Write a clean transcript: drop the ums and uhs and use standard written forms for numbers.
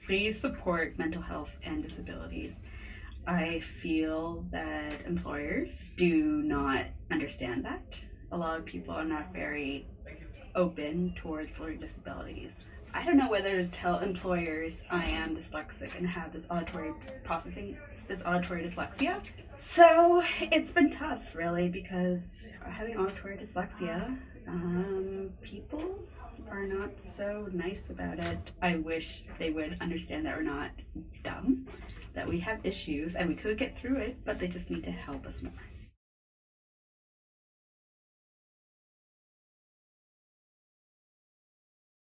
Please support mental health and disabilities. I feel that employers do not understand that. A lot of people are not very open towards learning disabilities. I don't know whether to tell employers I am dyslexic and have this auditory dyslexia. So it's been tough, really, because having auditory dyslexia, people are not so nice about it. I wish they would understand that we're not dumb, that we have issues and we could get through it, but they just need to help us more.